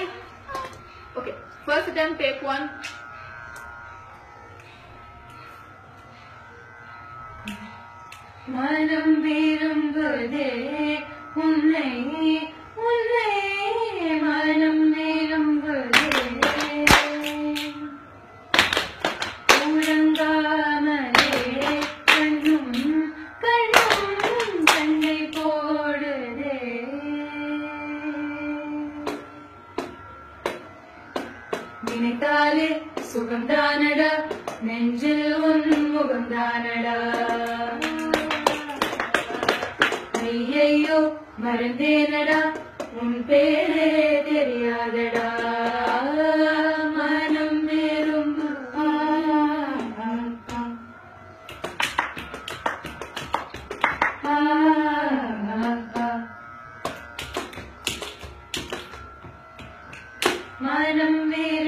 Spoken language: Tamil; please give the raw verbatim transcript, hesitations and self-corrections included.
Try. Okay. First attempt, take one. மனம் விரும்புதே உன்னை உன்னை மனம் விரும்புதே உறங்காமலே கண்ணும் கண்ணும் சண்டை போடுதே நினைத்தாலே சுகந்தானடா நெஞ்சில் உன் முகந்தானடா ஐயையோ மறந்தேனடா உன் பேரே தெரியாதடா மனம் விரும்பு மனம்